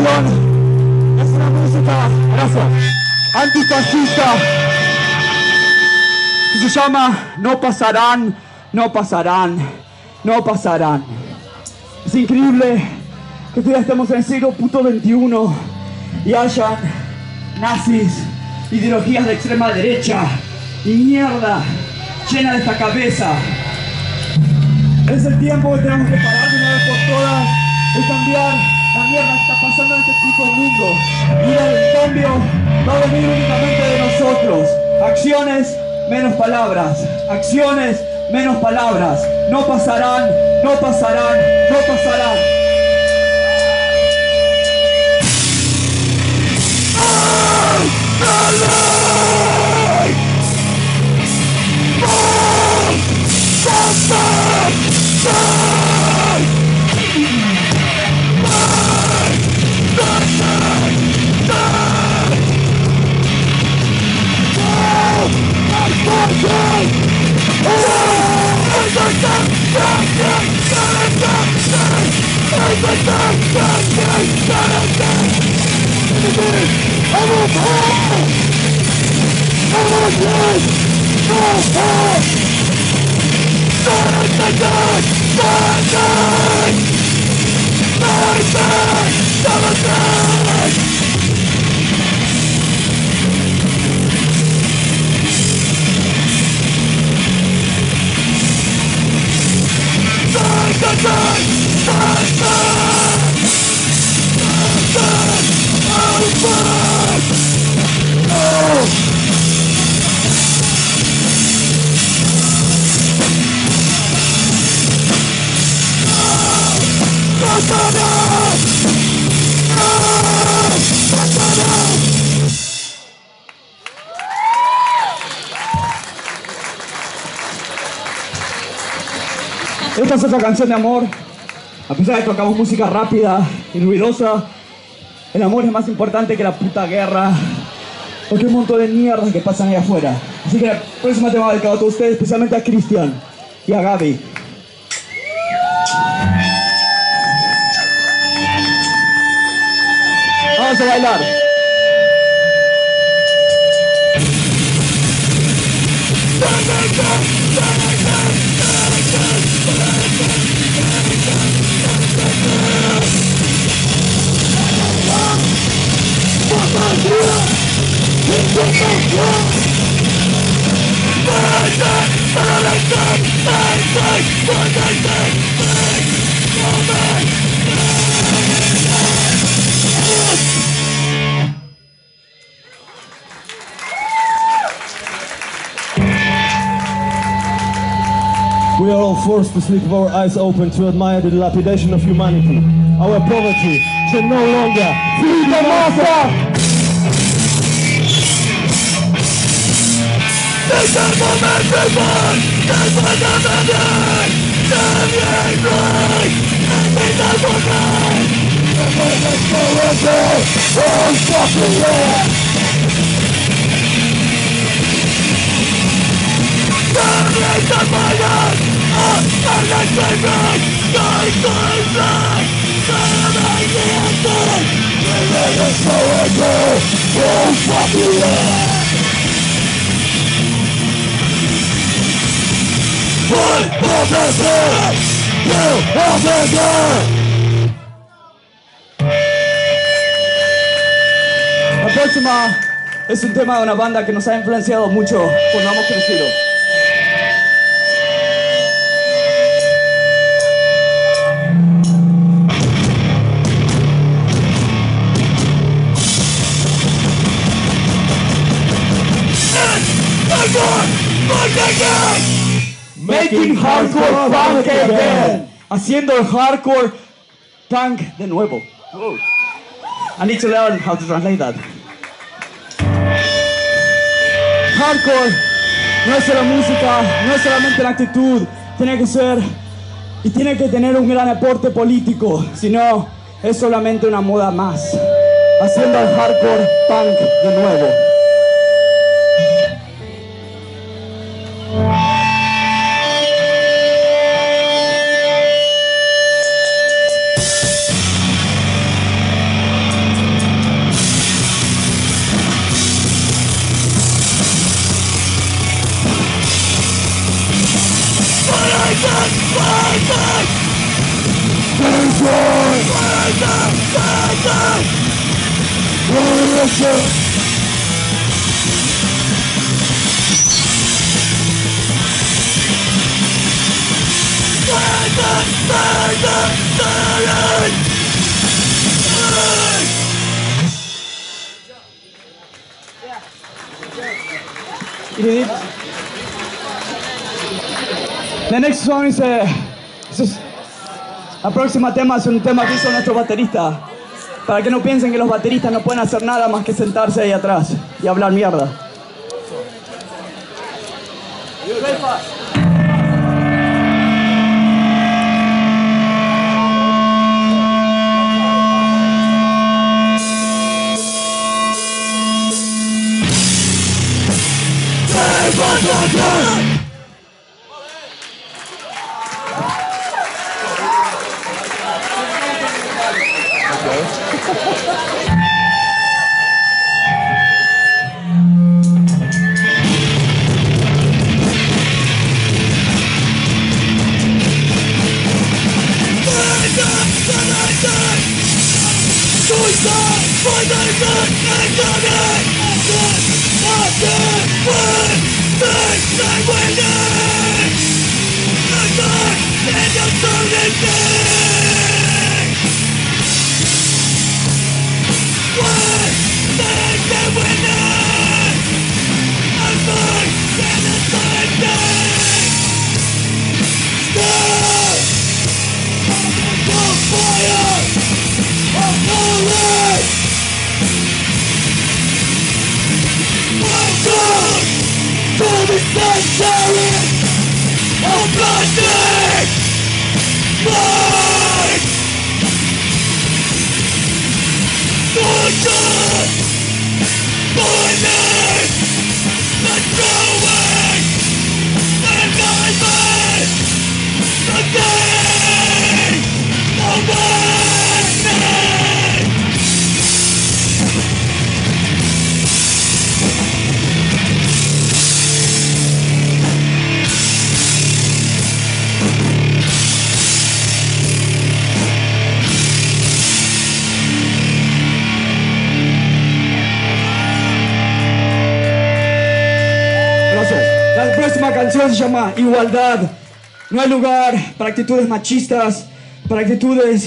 canción es una música, gracias, antifascista, que se llama No pasarán, no pasarán, no pasarán. Es increíble que todavía estemos en el siglo XXI y hayan nazis, ideologías de extrema derecha y mierda llena de esta cabeza. Es el tiempo que tenemos que parar de una vez por todas y cambiar la mierda que está pasando en este puto mundo. Y el cambio va a venir únicamente de nosotros. Acciones menos palabras. Acciones menos palabras. No pasarán, no pasarán, no pasarán. Esta es otra canción de amor. A pesar de que tocamos música rápida y ruidosa, el amor es más importante que la puta guerra o que un montón de mierdas que pasan ahí afuera. Así que el próximo tema va dedicado a todos ustedes, especialmente a Cristian y a Gaby. Vamos a bailar. We are all forced to sleep with our eyes open to admire the dilapidation of humanity. Our poverty should no longer feed the monster! La próxima es un tema de una banda que nos ha influenciado mucho cuando hemos crecido. Making hardcore punk again. Haciendo el hardcore punk de nuevo. Whoa. I need to learn how to translate that. Hardcore no es solo música, no es solamente la actitud, tiene que ser y tiene que tener un gran aporte político, sino es solamente una moda más. Haciendo el hardcore punk de nuevo. The next song is la próxima tema es un tema que hizo nuestro baterista. Para que no piensen que los bateristas no pueden hacer nada más que sentarse ahí atrás y hablar mierda. La próxima canción se llama Igualdad. No hay lugar para actitudes machistas, para actitudes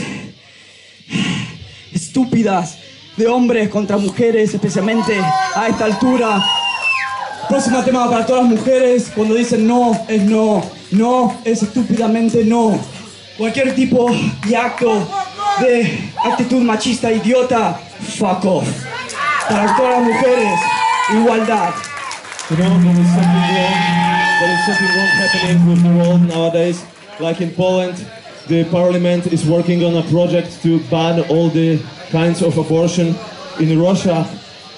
estúpidas de hombres contra mujeres, especialmente a esta altura. Próximo tema para todas las mujeres. Cuando dicen no, es no. No es estúpidamente no. Cualquier tipo de acto de actitud machista idiota, fuck off. Para todas las mujeres, igualdad. You know, there is something wrong. There is something wrong happening with the world nowadays. Like in Poland, the parliament is working on a project to ban all the kinds of abortion. In Russia,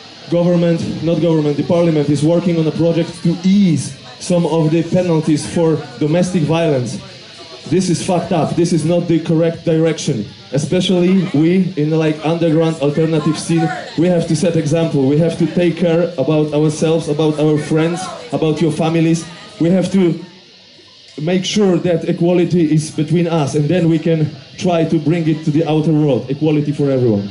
the parliament is working on a project to ease some of the penalties for domestic violence. This is fucked up. This is not the correct direction. Especially we in the underground alternative scene, we have to set example. We have to take care about ourselves, about our friends, about your families. We have to make sure that equality is between us, and then we can try to bring it to the outer world. Equality for everyone.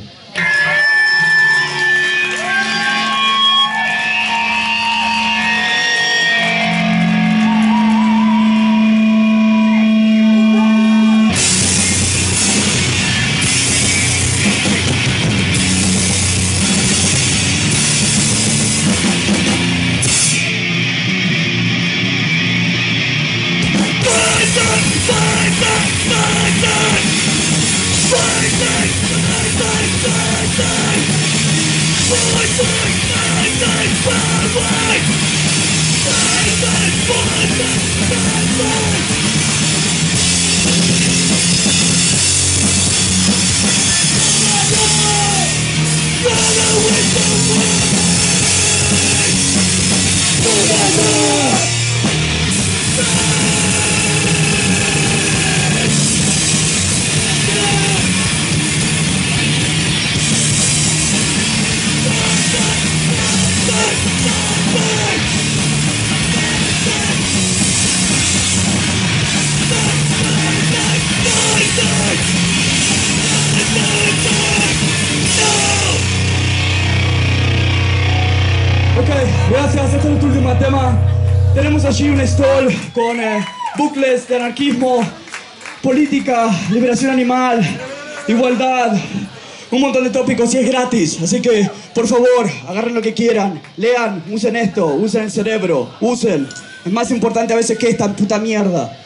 Ok, gracias. Este es nuestro último tema. Tenemos allí un stall con bucles de anarquismo, política, liberación animal, igualdad, un montón de tópicos y es gratis. Así que, por favor, agarren lo que quieran, lean, usen esto, usen el cerebro, usen. Es más importante a veces que esta puta mierda.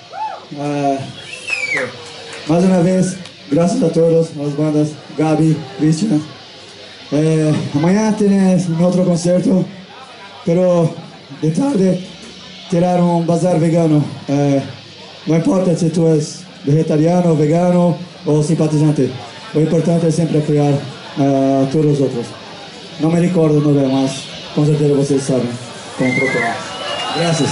Más una vez, gracias a todos, a las bandas, Gaby, Cristian. Mañana tienes un otro concierto, pero de tarde tirar un bazar vegano. No importa si tú eres vegetariano, vegano o simpatizante. Lo importante es siempre apoyar a todos los otros. No me recuerdo, no veo más. Con certeza ustedes saben cómo procurar. Gracias.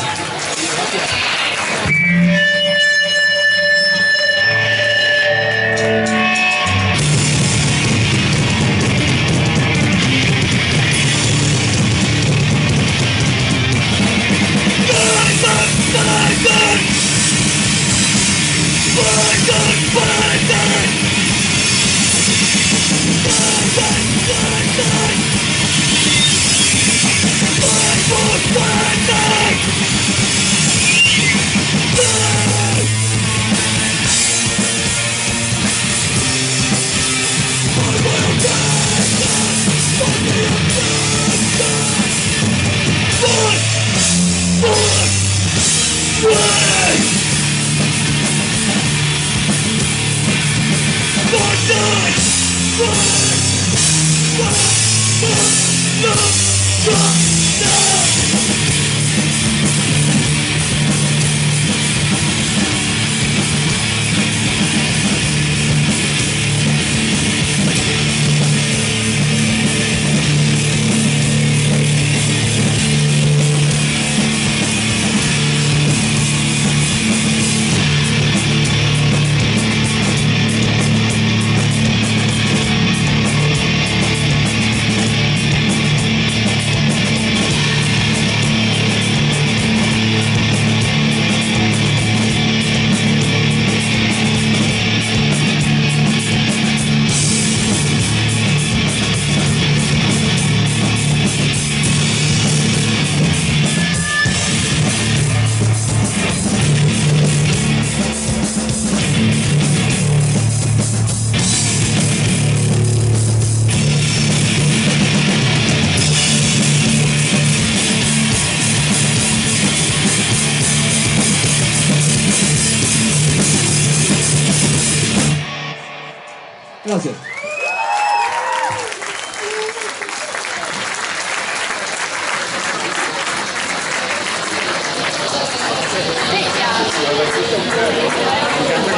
Gracias. Sí, ya.